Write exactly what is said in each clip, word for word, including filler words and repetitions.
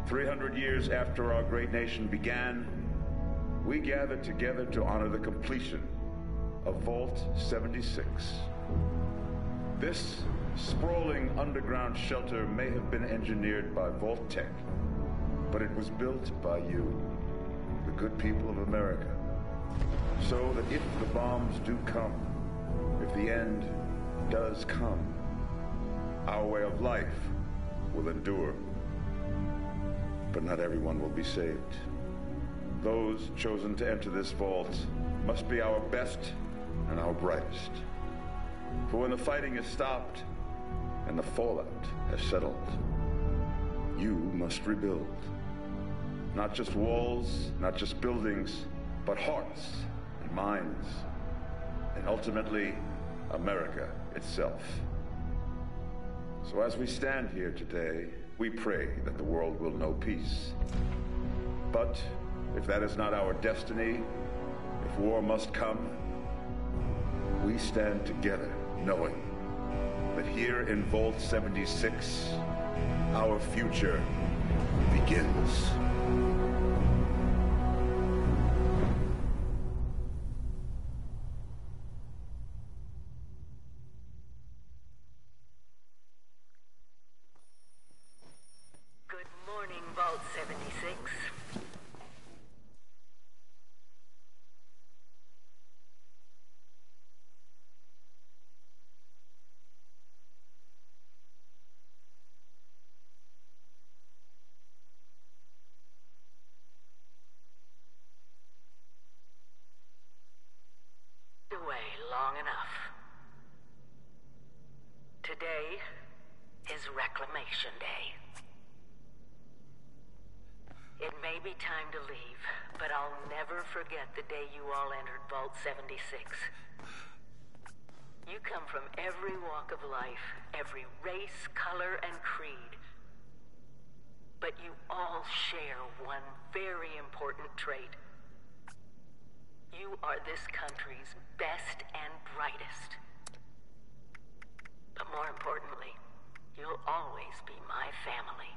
three hundred years after our great nation began, we gathered together to honor the completion of Vault seventy-six. This sprawling underground shelter may have been engineered by Vault Tech, but it was built by you, the good people of America, so that if the bombs do come, if the end does come, our way of life will endure. But not everyone will be saved. Those chosen to enter this vault must be our best and our brightest. For when the fighting is stopped and the fallout has settled, you must rebuild. Not just walls, not just buildings, but hearts and minds, and ultimately, America itself. So as we stand here today, we pray that the world will know peace. But if that is not our destiny, if war must come, we stand together knowing that here in Vault seventy-six, our future begins. Good morning, Vault seventy-six. Away long enough. Today is Reclamation Day. It may be time to leave, but I'll never forget the day you all entered Vault seventy-six. You come from every walk of life, every race, color, and creed. But you all share one very important trait. You are this country's best and brightest. But more importantly, you'll always be my family.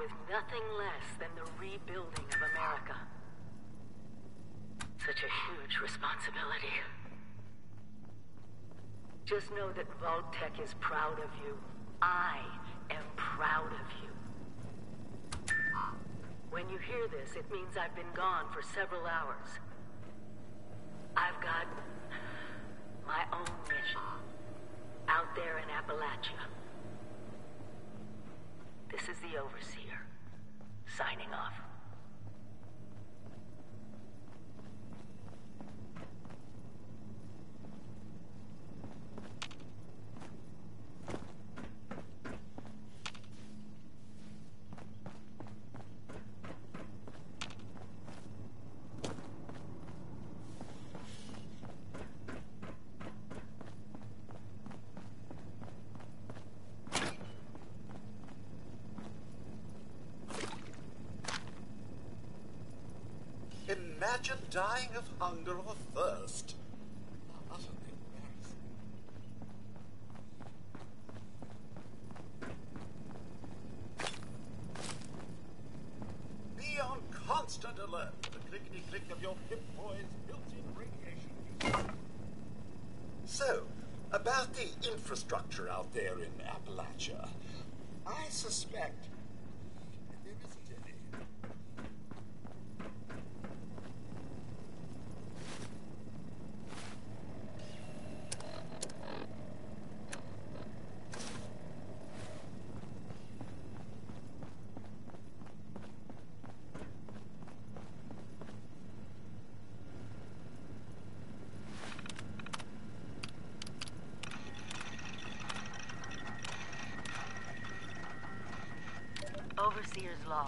with nothing less than the rebuilding of America. Such a huge responsibility. Just know that Vault-Tec is proud of you. I am proud of you. When you hear this, it means I've been gone for several hours. I've got my own mission out there in Appalachia. This is the Overseer, signing off. Imagine dying of hunger or thirst. Utterly embarrassing. Be on constant alert for the clickety-click of your Pip-Boy's built-in radiation. So, about the infrastructure out there in Appalachia, I suspect there isn't any. Overseer's log.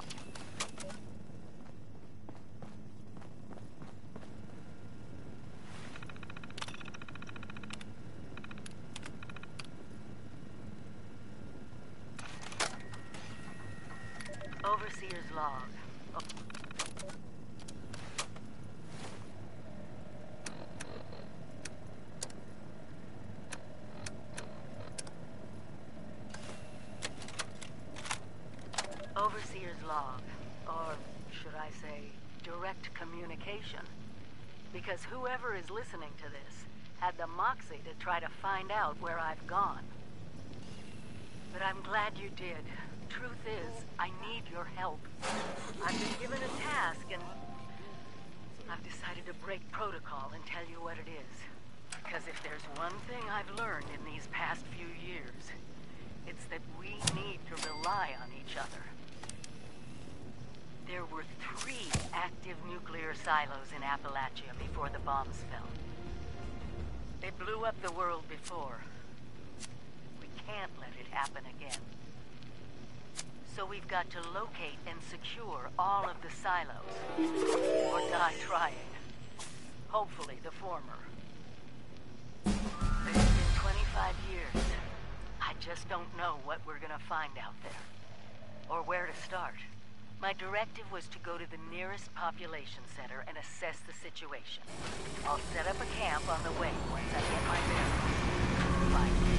Overseer's log. Oh. Overseer's log, or should I say, direct communication. Because whoever is listening to this had the moxie to try to find out where I've gone. But I'm glad you did. Truth is, I need your help. I've been given a task and I've decided to break protocol and tell you what it is. Because if there's one thing I've learned in these past few years, it's that we need to rely on each other. There were three active nuclear silos in Appalachia before the bombs fell. They blew up the world before. We can't let it happen again. So we've got to locate and secure all of the silos, or die trying. Hopefully the former. It's been twenty-five years. I just don't know what we're gonna find out there, or where to start. My directive was to go to the nearest population center and assess the situation. I'll set up a camp on the way once I get my bearings. Fine.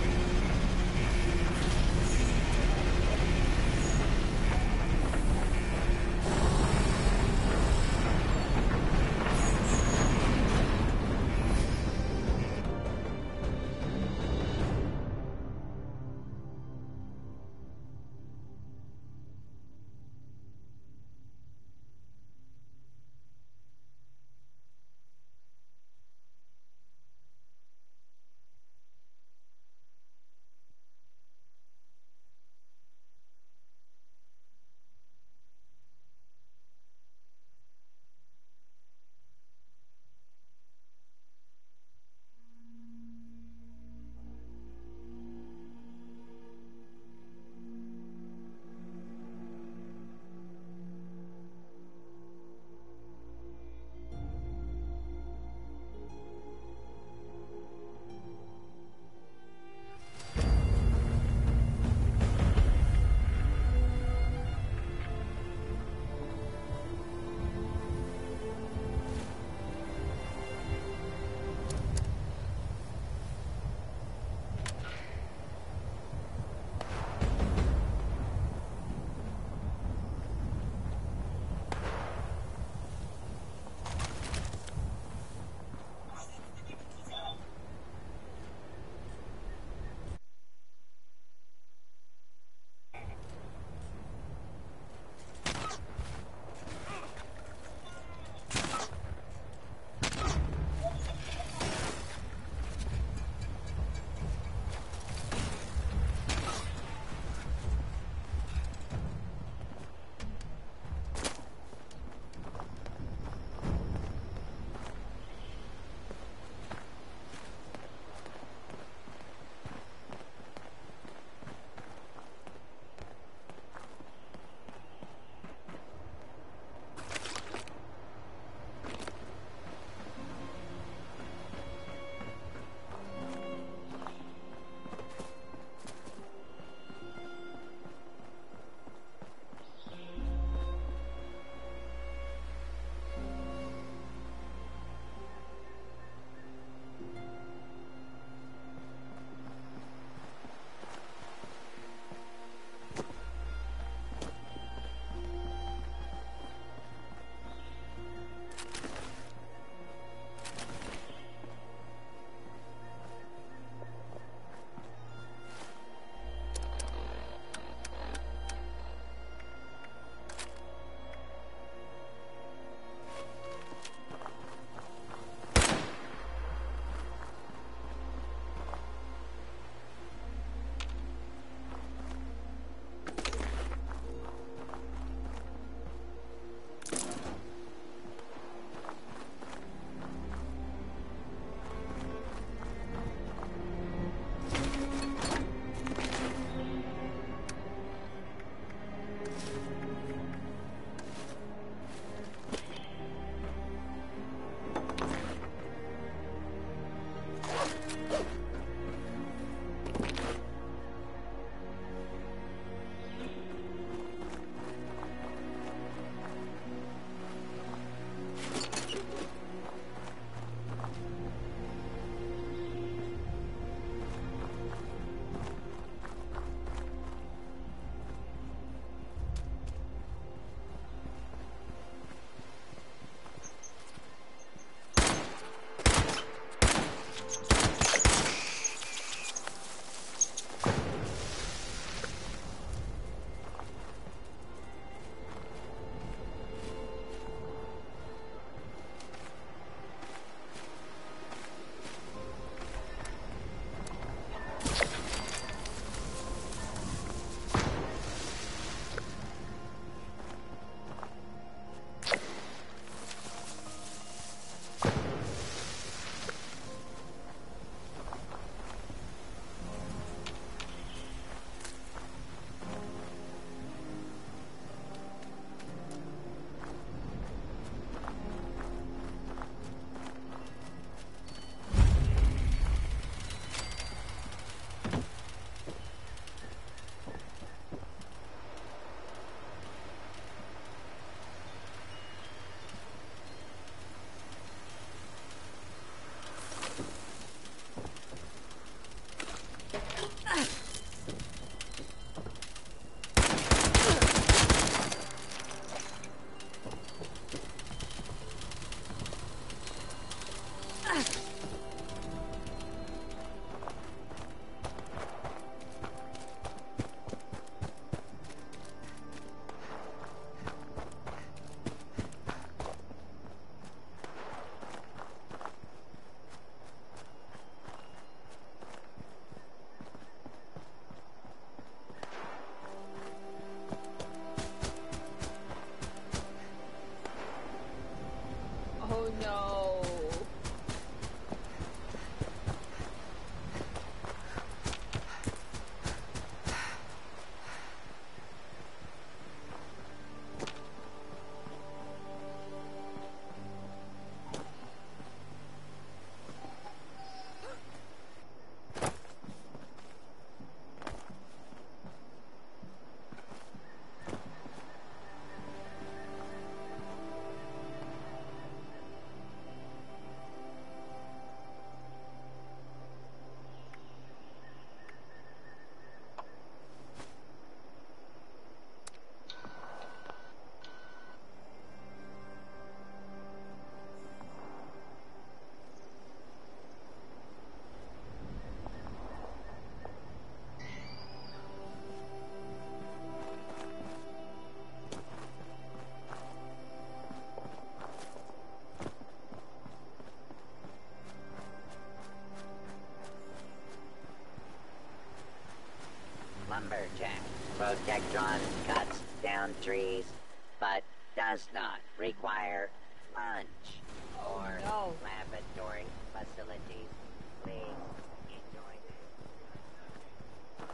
lumberjack. Protectron cuts down trees, but does not require lunch or no. laboratory facilities. Please enjoy this.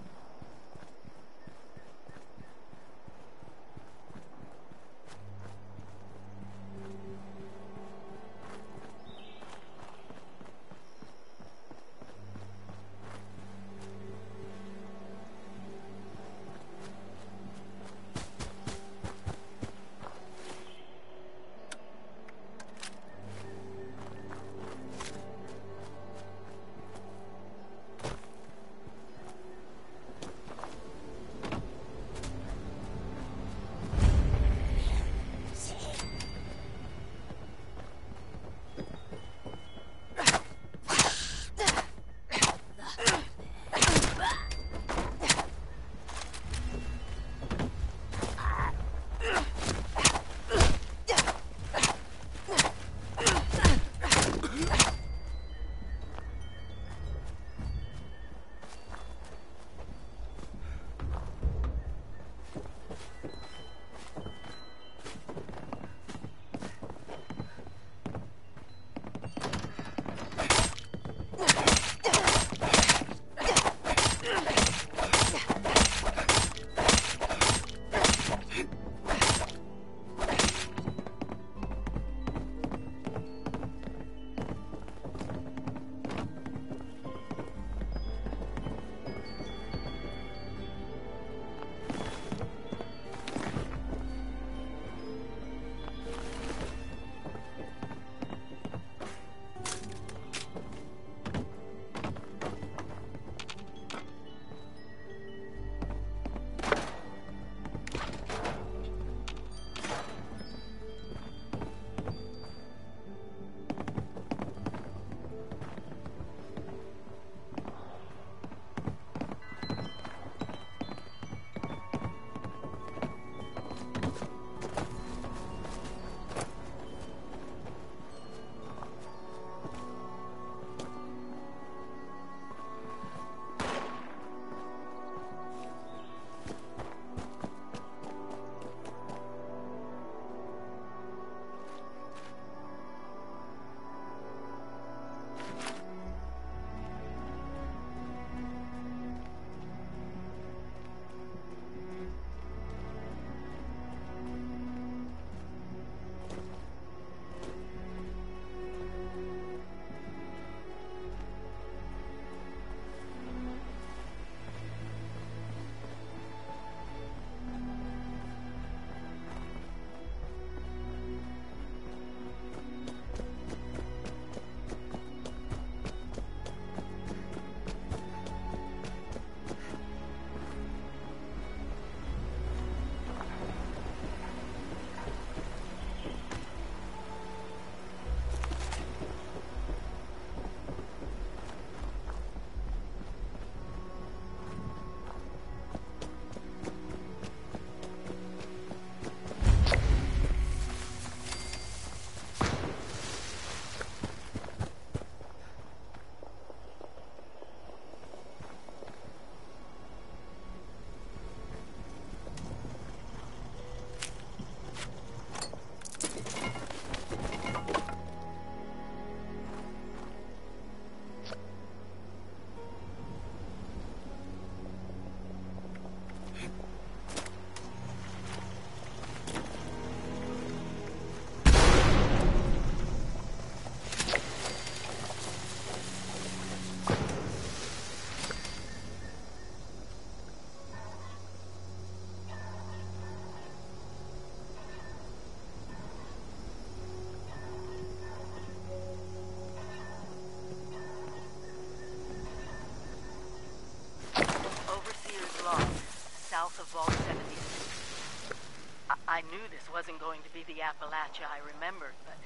south of Vault seventy-six. I, I knew this wasn't going to be the Appalachia I remembered, but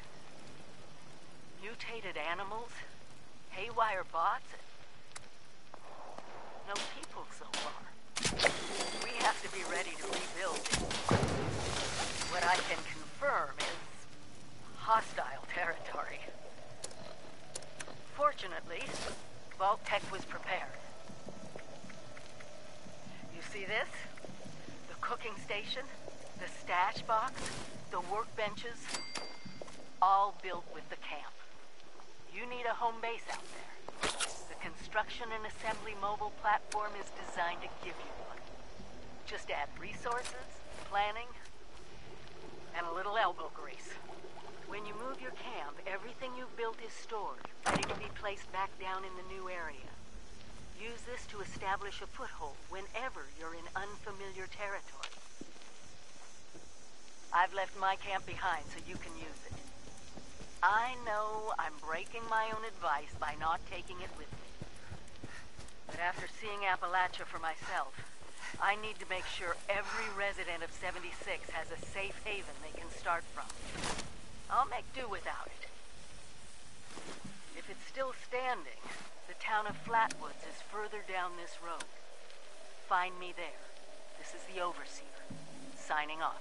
mutated animals, haywire bots, no people so far. We have to be ready to rebuild. What I can confirm is hostile territory. Fortunately, Vault Tech was prepared. See this? The cooking station, the stash box, the workbenches, all built with the camp. You need a home base out there. The construction and assembly mobile platform is designed to give you one. Just add resources, planning, and a little elbow grease. When you move your camp, everything you've built is stored, ready to be placed back down in the new area. Use this to establish a foothold whenever you're in unfamiliar territory. I've left my camp behind so you can use it. I know I'm breaking my own advice by not taking it with me. But after seeing Appalachia for myself, I need to make sure every resident of seventy-six has a safe haven they can start from. I'll make do without it. If it's still standing, the town of Flatwoods is further down this road. Find me there. This is the Overseer, signing off.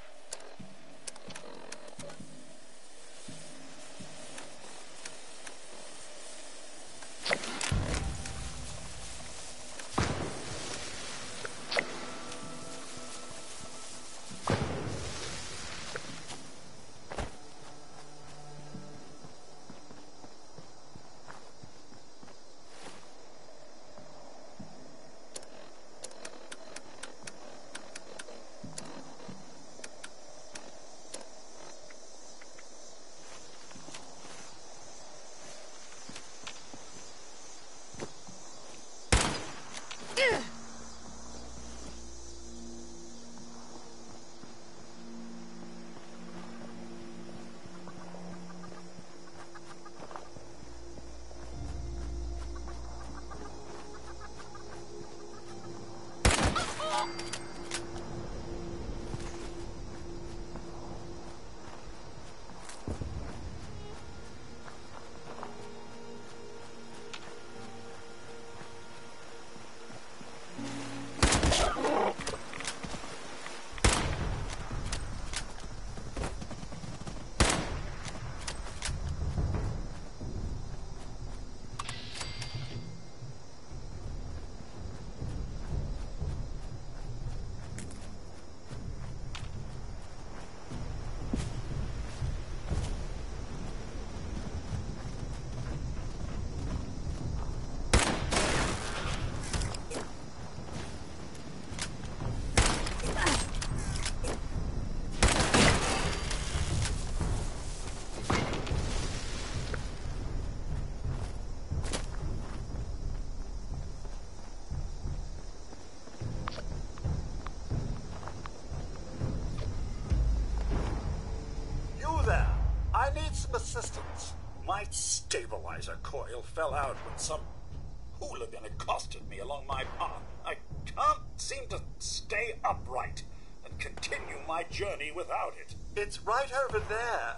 Some assistance. My stabilizer coil fell out when some hooligan accosted me along my path. I can't seem to stay upright and continue my journey without it. It's right over there.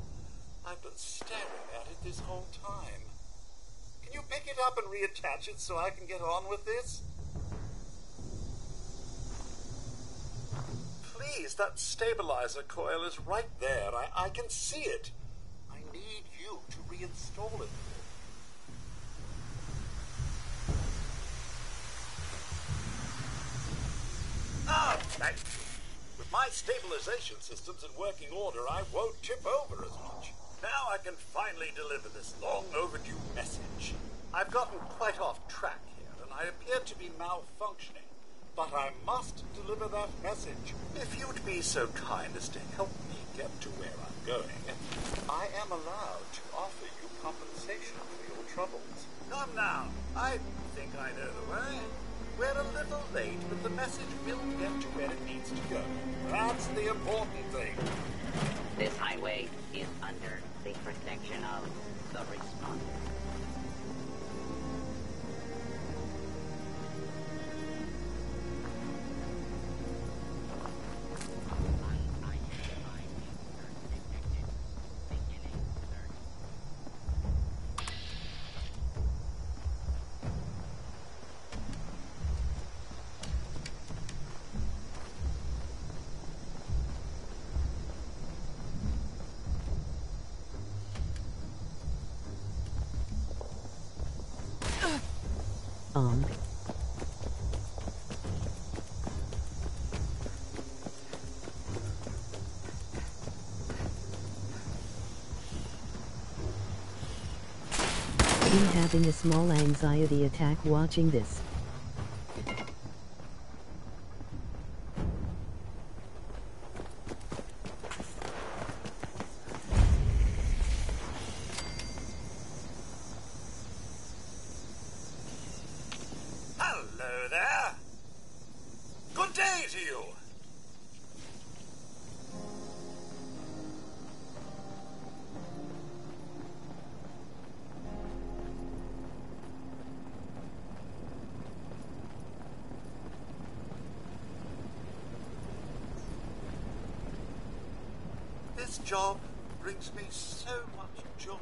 I've been staring at it this whole time. Can you pick it up and reattach it so I can get on with this? Please, that stabilizer coil is right There, I, I can see it. I need you to reinstall it. Ah, thank you. With my stabilization systems in working order, I won't tip over as much. Now I can finally deliver this long overdue message. I've gotten quite off track here, and I appear to be malfunctioning. But I must deliver that message. If you'd be so kind as to help me get to where I'm going, I am allowed to offer you compensation for your troubles. Come now. I think I know the way. We're a little late, but the message will get to where it needs to go. That's the important thing. This highway is under the protection of the responder. Um. been having a small anxiety attack watching this. Hello there. Good day to you. This job brings me so much joy.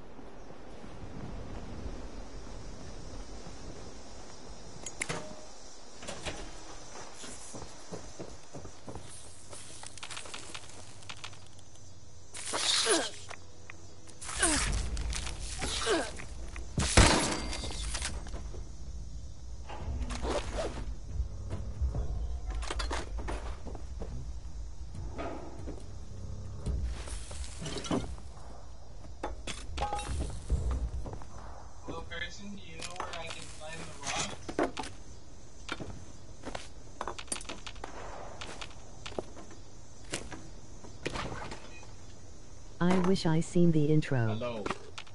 Hello, person. Do you know where I can find the rocks? I wish I seen the intro. Hello.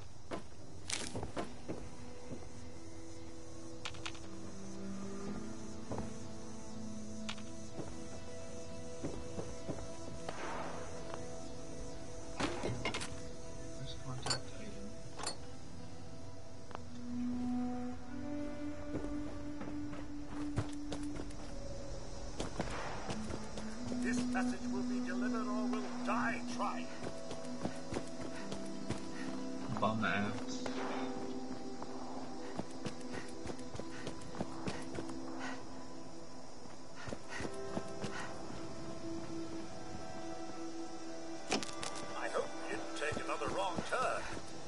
First contact item. This message will be delivered or will die trying. Bum ass. I hope you didn't take another wrong turn.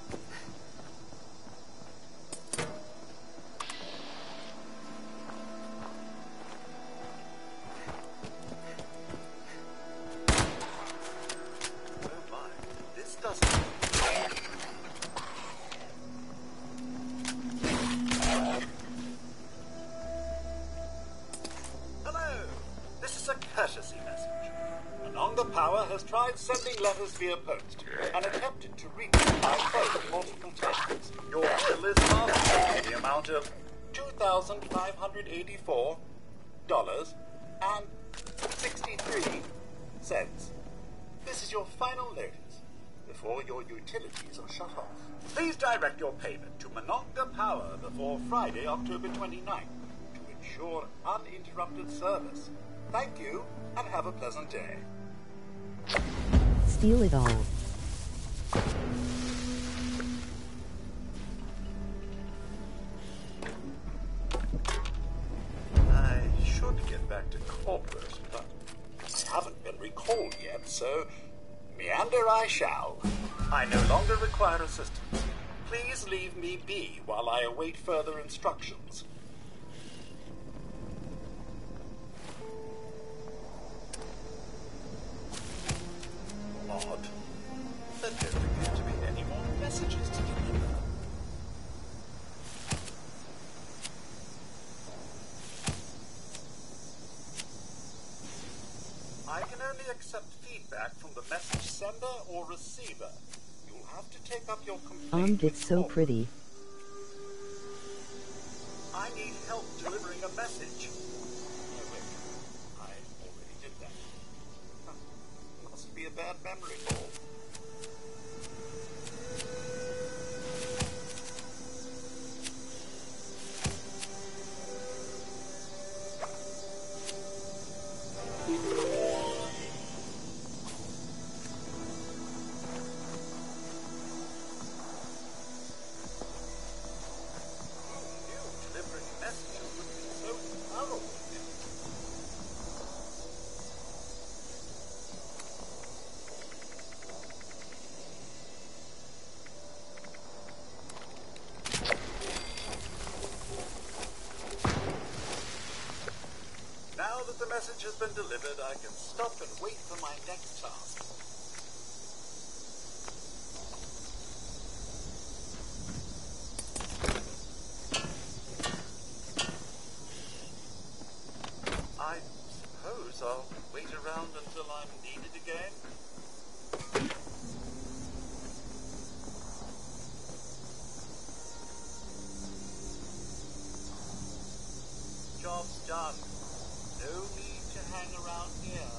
Oh my, this doesn't... Hello! This is a courtesy message. Anonga Power has tried sending letters via post and attempted to reach you by phone multiple times. Your bill is marked in the amount of two thousand five hundred eighty-four dollars and sixty-three cents. This is your final notice before your utilities are shut off. Please direct your payment to Mononga Power before Friday, October twenty-ninth to ensure uninterrupted service. Thank you and have a pleasant day. Steal it all. I should get back to corporate, but I haven't been recalled yet, so meander I shall. I no longer require assistance. Please leave me be while I await further instructions. Odd. There don't appear to be any more messages to deliver. I can only accept feedback from the message sender or receiver. You'll have to take up your complaint. Um, with it's so corporate. pretty. I need help delivering a message. Oh, wait. I already did that. Huh. Must be a bad memory ball. Delivering messages would be so thorough. Now that the message has been delivered, I can stop and wait for my next task. wait around until I'm needed again? Job's done. No need to hang around here.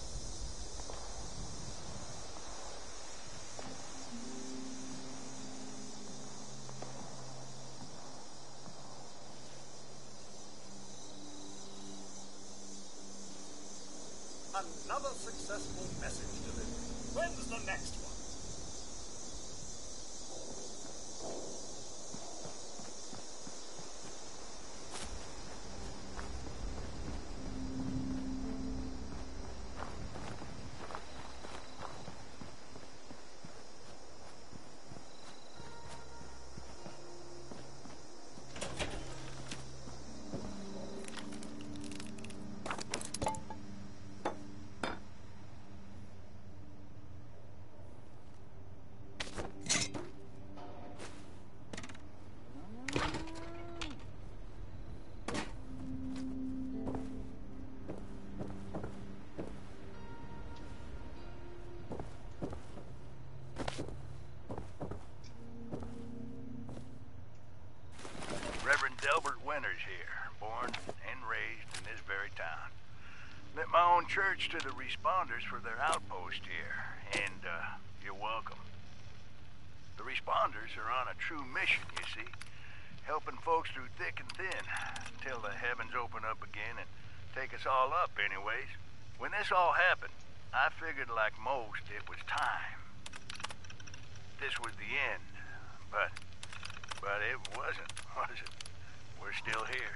Another successful message delivered. When's the next one? Here, born and raised in this very town. Lent my own church to the responders for their outpost here, and uh, you're welcome. The responders are on a true mission, you see, helping folks through thick and thin, till the heavens open up again and take us all up anyways. When this all happened, I figured like most it was time. This was the end, but, but it wasn't, was it? We're still here.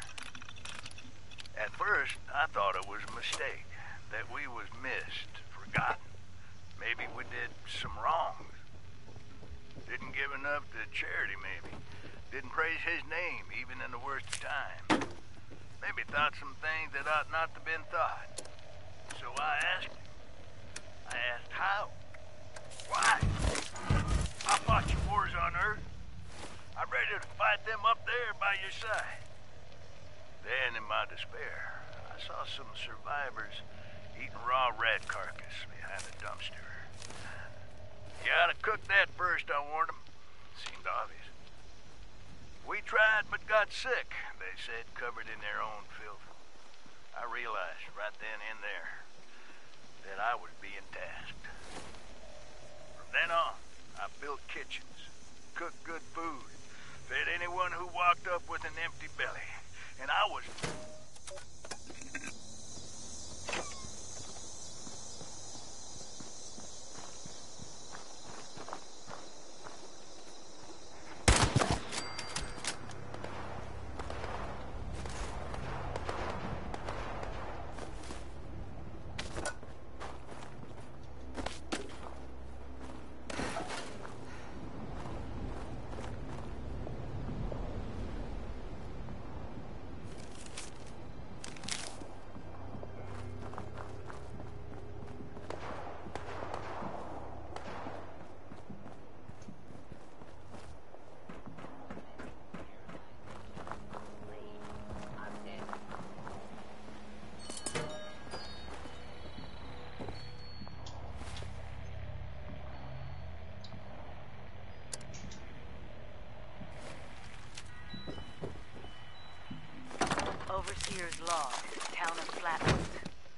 At first, I thought it was a mistake, that we was missed, forgotten. Maybe we did some wrongs. Didn't give enough to charity, maybe. Didn't praise his name, even in the worst of times. Maybe thought some things that ought not to been thought. So I asked him. I asked how. Why? I fought your wars on Earth. I'm ready to fight them up there by your side. Then, in my despair, I saw some survivors eating raw rat carcass behind a dumpster. You ought to cook that first, I warned them. Seemed obvious. We tried but got sick, they said, covered in their own filth. I realized right then and there that I was being tasked. From then on, I built kitchens, cooked good food, fed anyone who walked up with an empty belly. And I was... Overseer's Law, town of Flatwoods.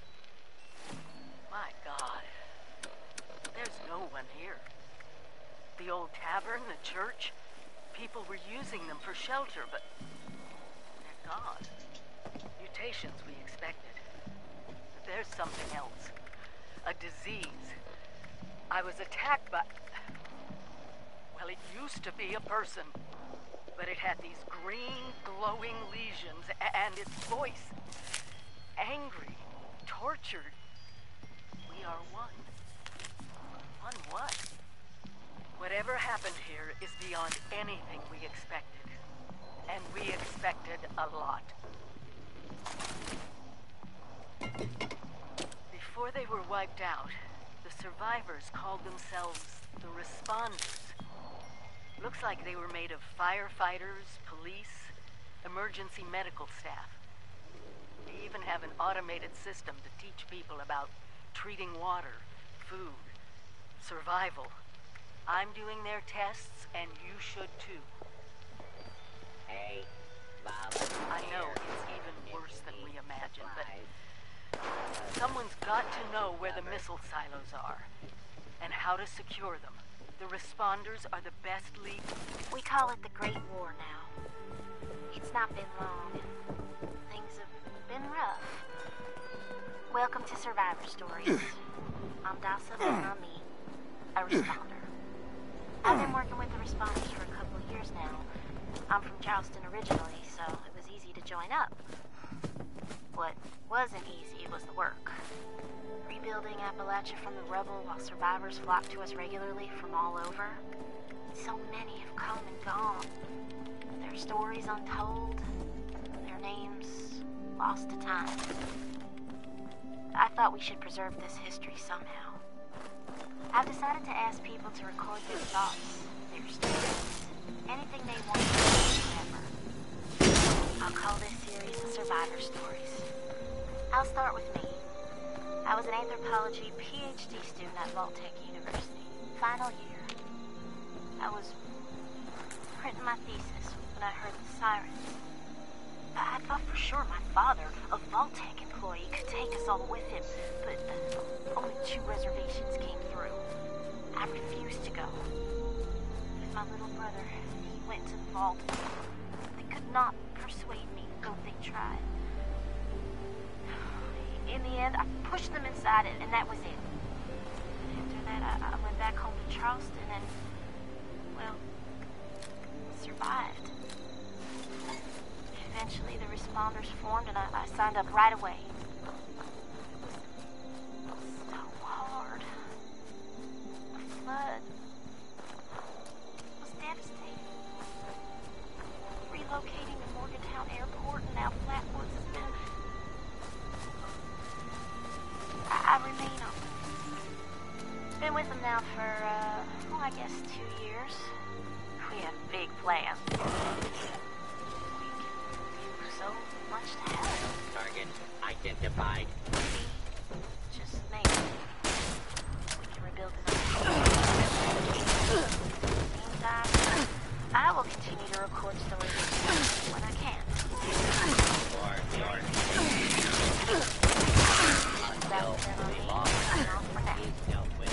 My God. There's no one here. The old tavern, the church, people were using them for shelter, but they're gone. Mutations we expected. But there's something else. A disease. I was attacked by... Well, it used to be a person. But it had these green, glowing lesions, and its voice. Angry, tortured. We are one. One what? Whatever happened here is beyond anything we expected. And we expected a lot. Before they were wiped out, the survivors called themselves the Responders. Looks like they were made of firefighters, police, emergency medical staff. They even have an automated system to teach people about treating water, food, survival. I'm doing their tests, and you should too. Hey, I know it's even worse than we imagined, but someone's got to know where the missile silos are, and how to secure them. The responders are the best league. We call it the Great War now. It's not been long. Things have been rough. Welcome to Survivor Stories. I'm Dasa, and I'm me, a responder. I've been working with the responders for a couple of years now. I'm from Charleston originally, so it was easy to join up. What wasn't easy was the work. Rebuilding Appalachia from the rubble while survivors flock to us regularly from all over. So many have come and gone. Their stories untold, their names lost to time. I thought we should preserve this history somehow. I've decided to ask people to record their thoughts, their stories, anything they want to say forever. I'll call this series the Survivor Stories. I'll start with me. I was an anthropology P H D student at B E T A University, final year. I was printing my thesis when I heard the sirens. I thought for sure my father, a B E T A employee, could take us all with him, but only two reservations came through. I refused to go. But my little brother, he went to the vault. They could not persuade me, though they tried. In the end, I pushed them inside, and, and that was it. After that, I, I went back home to Charleston and, well, survived. Eventually, the responders formed, and I, I signed up right away. It was so hard. The flood was devastating. Relocating to Morgantown Airport and now Flatwoods has been... I, I remain on them. Been with them now for, uh, well, I guess two years. We have big plans. So much to have. Target identified. Maybe just maybe we can rebuild another. Meantime, I will continue to record stories when I can. For your Until we lost for now. dealt with.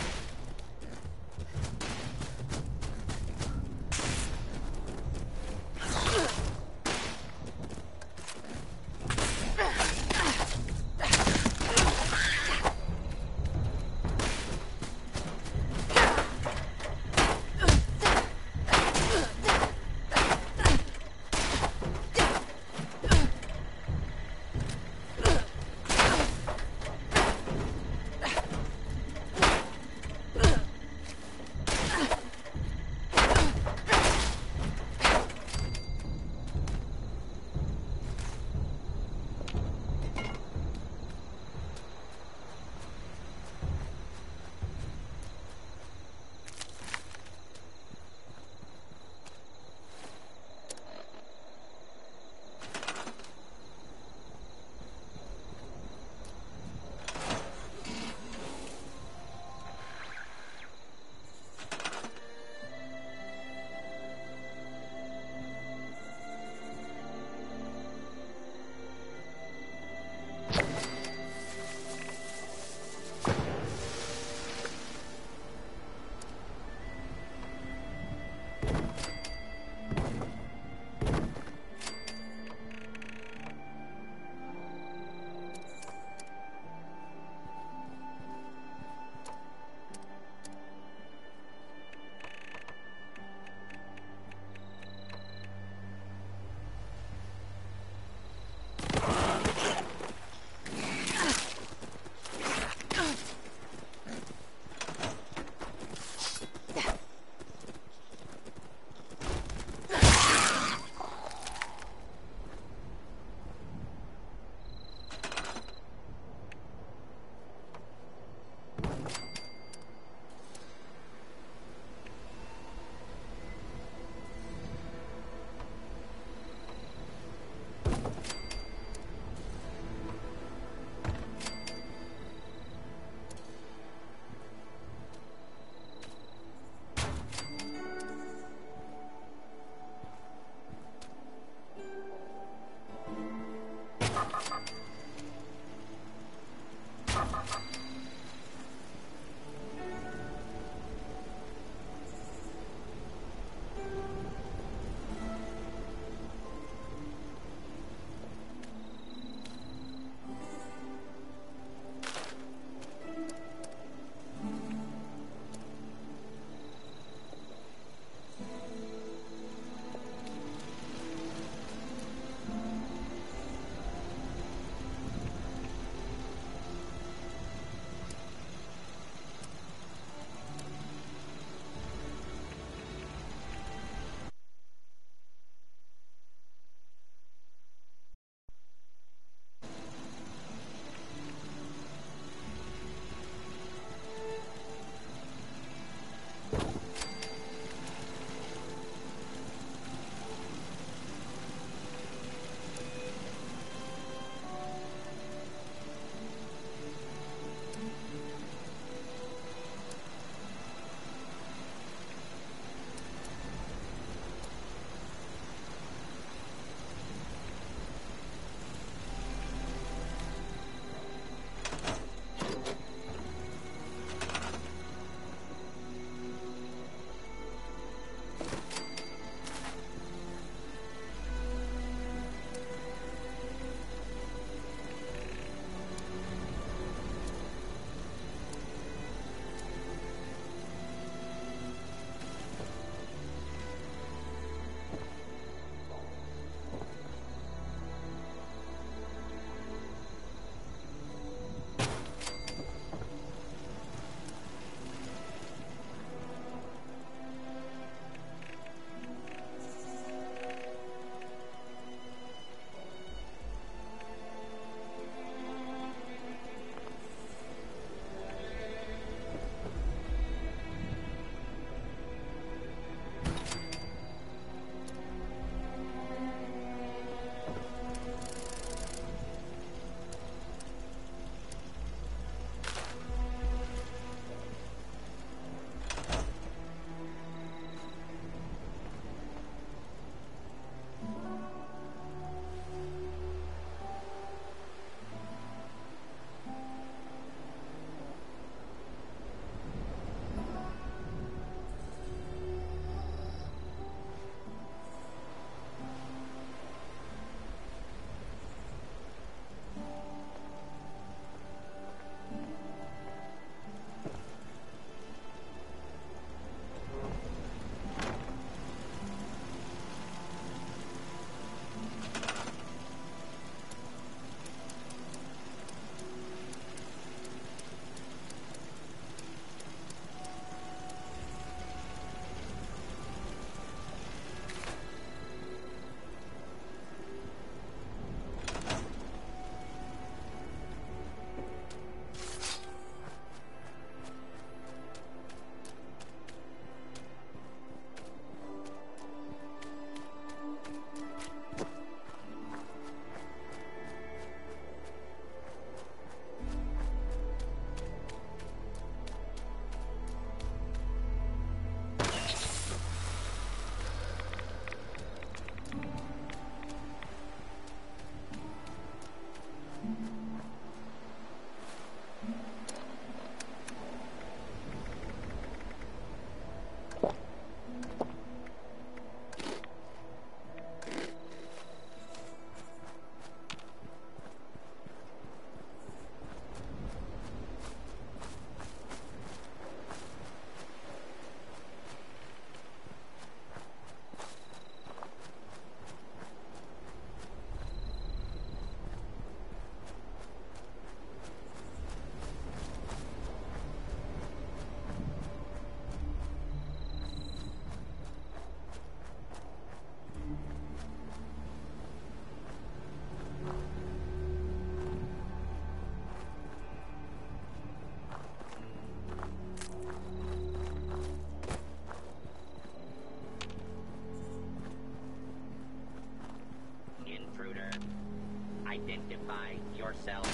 identify yourself?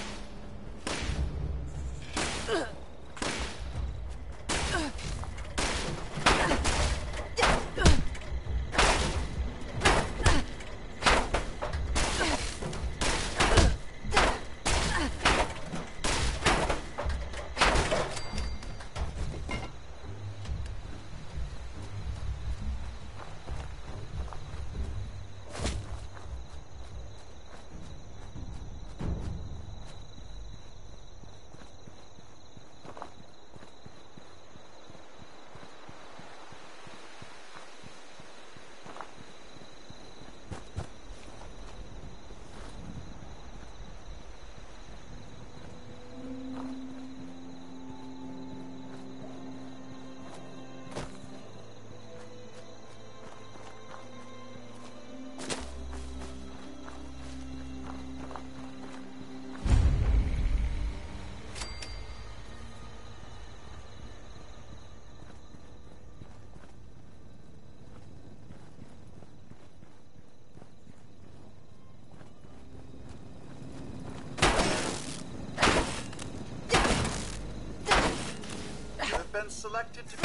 Been selected to be...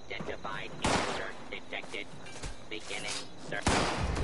Unidentified intruder detected. Beginning search.